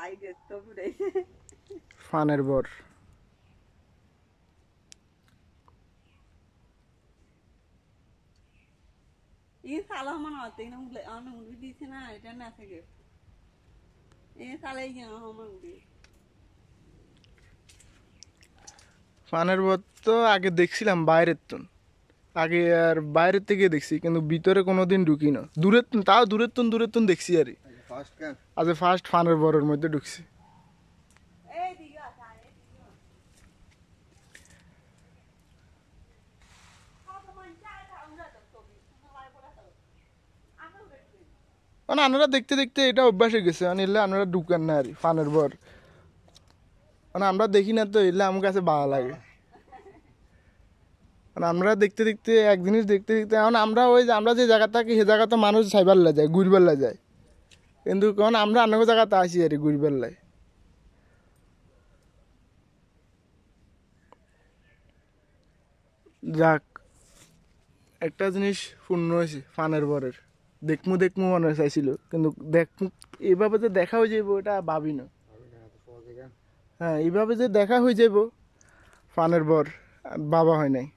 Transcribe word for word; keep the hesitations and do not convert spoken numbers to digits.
ফানের বর ये साला मन आते हैं ना मुझे आने मुझे दिखे ना इधर ना सके ये साला ही यहाँ हम मुझे ফানের বর তো আগে দেখছিলাম বাইরের তো আগে আর বাইরের থেকে দেখছি কিন্তু ভিতরে কোনোদিন ঢুকি না দূরের তুন তাও দূরের তুন দূরের তুন দেখছি আর আজ ফার্স্ট ফানের বরের মধ্যে ঢুকছি মানে আপনারা দেখতে দেখতে এটা অভ্যাস হয়ে গেছে মানে এলে আপনারা ঢুকেন না আর ফানের বর মানে আমরা দেখি না তো এলে আমার কাছে ভালো লাগে মানে আমরা দেখতে দেখতে এক জিনিস দেখতে দেখতে এখন আমরা ওই যে আমরা যে জায়গা থাকি সে জায়গা তো মানুষ ছাইবার যায় ঘুরবার যায় কিন্তু কারণ আমরা অন্য জায়গাতে আসি আর ঘুরবার লাগে যাক একটা জিনিস পূর্ণ হয়েছে ফানের বরের দেখমু দেখমু মনে চাইছিল কিন্তু দেখমু এইভাবে যে দেখা হয়ে যাবো এটা ভাবি না হ্যাঁ এইভাবে যে দেখা হয়ে যাব ফানের বর বাবা হয় নাই